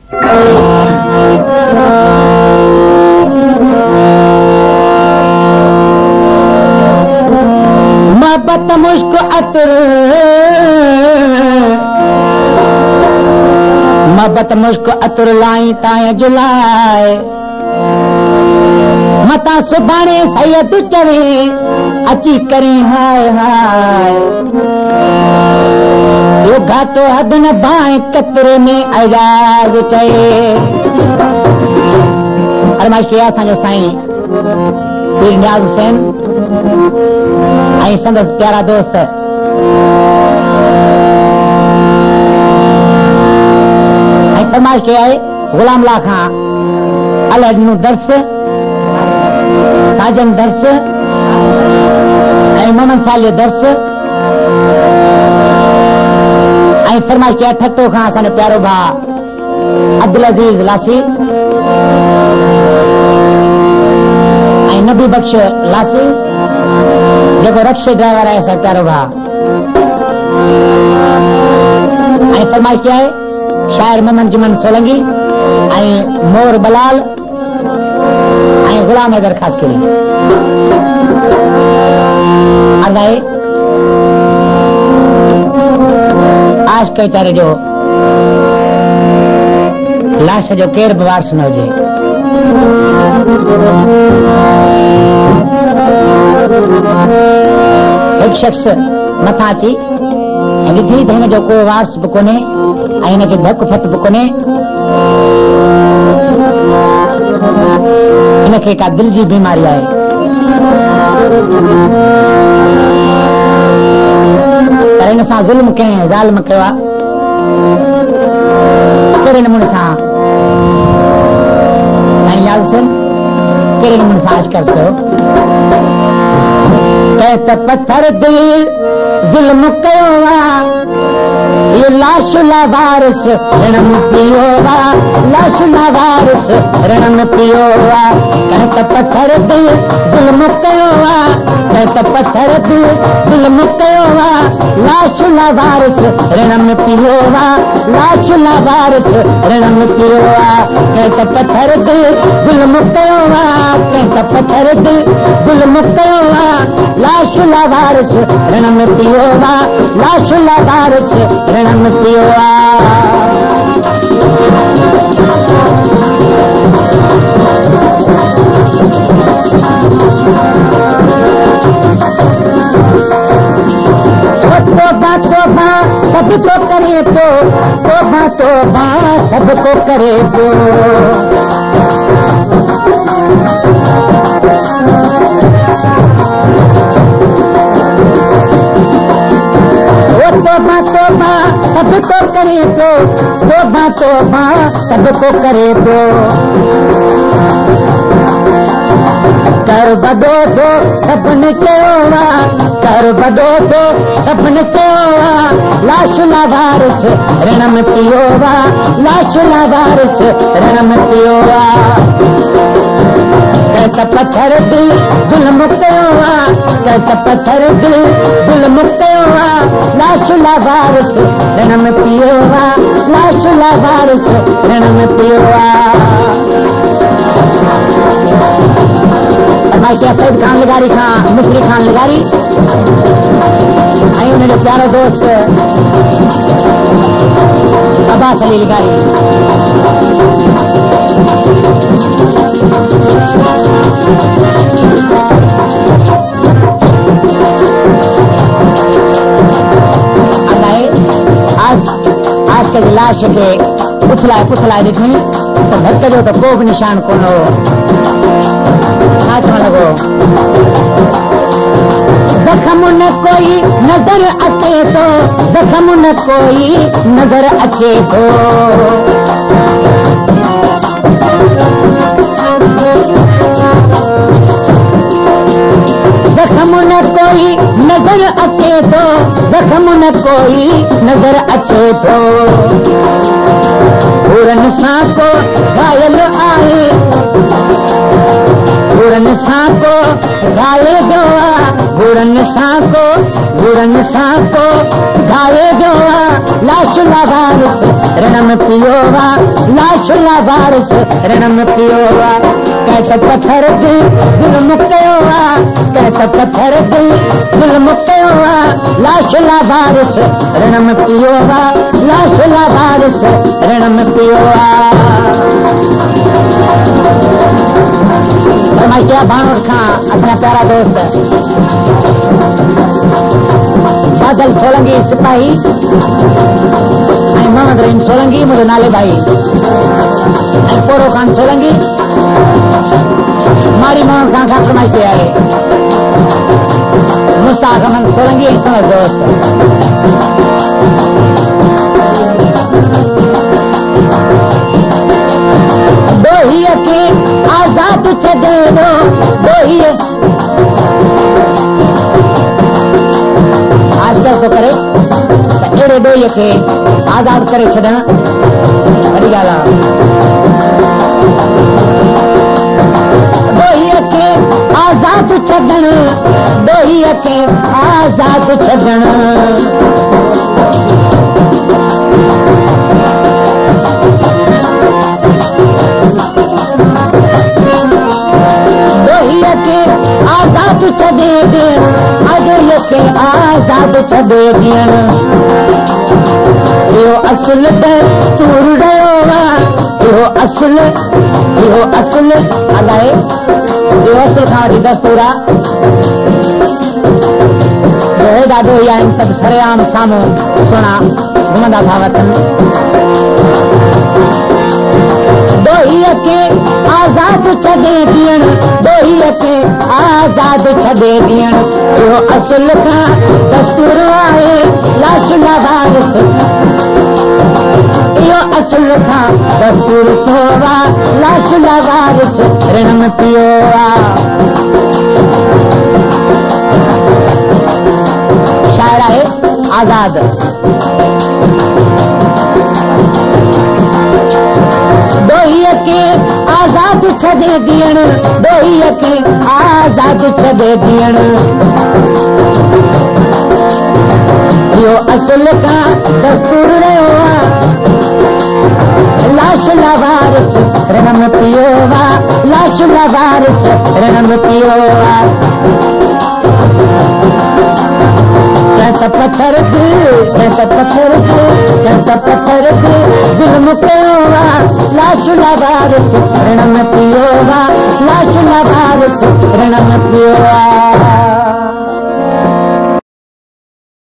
मोहब्बत मुश्क अतर, मोहब्बत मुश्क अतर लाई ताए जुलाए मता सुभाणे सैयद चवे अची करी हाय हाय यो घाटो हद न बाए कतरे में एजाज चए। फरमाइश किया असांजो साईं पीर नियाज़ हुसैन आई संदस प्यारा दोस्त आई फरमाइश किया है गुलाम ला खां अलहनु दर्स साजन दर्स आई मोहम्मद सालियो दर्स आई फरमाइश किया ठट्टो खां असांजो प्यारो भा अब्दुल अजीज लासी आई नबी बख्श लासी जो रक्शे ड्राइवर है असां प्यारो भा आई फरमाइश किया है शायर मोहम्मद जुमन सोलंगी आई मोर बलाल आई गुलाम हैदर खास करी अदाए आज के बेचारे जो लाश जो केर बवारस न हुजे एक शख्स मथा अची ॾिठी त हिन जो को वारस बि कोन्हे ऐं हिनखे धक फट बि कोन्हे हिनखे का दिल जी बीमारी आहे पर हिन सां ज़ुल्म कंहिं ज़ालिम कयो आहे कहिड़े नमूने सां साईं नियाज़ हुसैन कहिड़े नमूने सां आशिक़ कयो कंहिं त पत्थर दिल ज़ुल्म कयो आहे ये लाश लावारिस रणम पियो लाश लावारिस रणम पियो कंहिं त पत्थर दिल ज़ुल्म कयो कंहिं त पत्थर दिल ज़ुल्म कयो लाश लावारिस रणम पियो लाश लावारिस रणम पियो कंहिं त पत्थर दिल ज़ुल्म कयो कंहिं त पत्थर दिल ज़ुल्म कयो लाश लावारिस रणम पियो लाश लावारिस रणम पियो तोबा तोबा सबको करे तोबा तोबा सबको करे तोबा तोबा सबको करे तोबा तोबा सबको करे कर बदो तो सपने चयोवा कर बदो तो सपने चयोवा लाश लावारिस रणम पियोवा लाश लावारिस रणम पियोवा कहता पत्थर दिल जुल्म कयोवा कहता पत्थर दिल जुल्म कयोवा लाश लावारिस रणम पियोवा लाश लावारिस रणम पियोवा। सईद खान लगारी खां मिस्री खान लगारी ऐं उनजो प्यारो दोस्त अब्बास अली लगारी आज के लाश के पुथलाए ॾिठी त धक जो त को बि निशान कोन हो लॻो जख्म न कोई नजर अचे तो जख्म न कोई नजर अचे तो जख्म न कोई नजर अचे तो जख्म न कोई नजर अचे तो पूरन सां को घायल आहे पूरन सां को घायल जो घूरन सांको गावे जोवा लाशुला वारिस रणम पियोवा लाशुला वारिस रणम पियोवा कहत पत्थर दिल जुल्म कयोवा कहत पत्थर दिल जुल्म कयोवा लाशुला वारिस रणम पियोवा लाशुला वारिस रणम पियोवा फरमाइया भानुर खां अपना प्यारा दोस्त बादल सोलंकी सिपाही मोहम्मद रहीम सोलंकी मुझे नाले भाई पोरो खान सोलंकी मारी मोहन खान का फरमाइश पे आए मुस्ताक अहमद सोलंकी समझ दोस्त दोहिया के आजाद छदे दो दोहिया आजकल तो करे एड़े दोहिया के आजाद करे छॾण वॾी ॻाल्हि आहे दोहिया के आजाद छॾण दोहिया के आजाद छॾण आजाद छॾे ॾियण अॻिए खे आज़ाद छॾे ॾियण इहो असुल दस्तूर रहियो आहे इहो असुल अलाए इहो असुल खां वठी दस्तूर आहे ॾाढो ई आहिनि त सरेआम साम्हूं सुहिणा घुमंदा था वठनि दोहिया के आजाद छॾे ॾियण दोहिया के आजाद छॾे ॾियण इहो असुल खां दस्तूर आहे लाशुला वारिस इहो असुल खां दस्तूर थियो आहे लाशुला वारिस ऋणम पियो आहे शायर आहे आजाद दोहिया के आजाद छॾे ॾियण दोहिया के आजाद छॾे ॾियण इहो असुल खां दस्तूर रहियो आहे लाशुला वारिस रणम पियो आहे लाशुला वारिस रणम पियो आहे पत्थर जुल्म कयो आहे लाशुला वारिस रणम पियो आहे लाशुला वारिस रणम पियो आहे